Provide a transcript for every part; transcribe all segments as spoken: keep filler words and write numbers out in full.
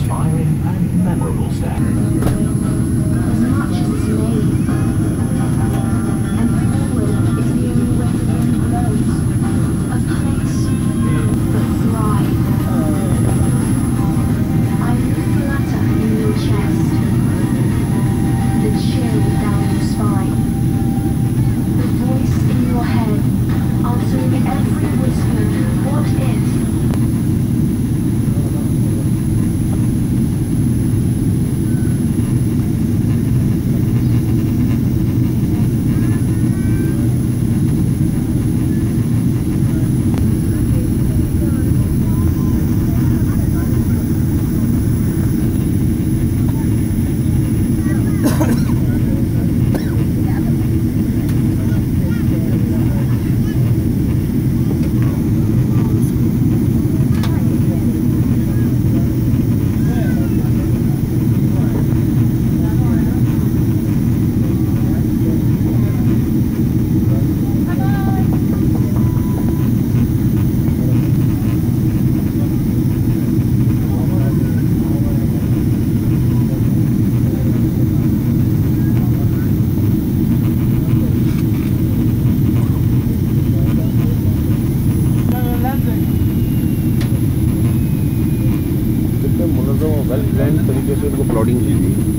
inspiring and memorable step. As much as it's made, and forward is the only way the wind blows. A place that thrives. I feel the flutter in your chest, the chill down your spine, the voice in your head answering every whispered what if. Well plan तरीके से उनको plotting की गई।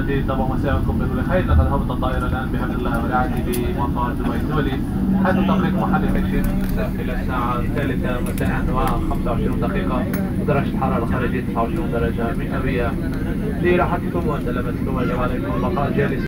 الذي طبعا مساءكم بكل خير. لقد هبط الطائرة الآن بحمد الله ورعايته بمطار دبي الدولي، حيث تقريب محل تكشيف إلى الساعة الثالثة مساء وخمسة وعشرين دقيقة، ودرجة الحرارة الخارجية تسعة وعشرين درجة مئوية. لراحتكم وسلامتكم وجمالكم البقاء جالسين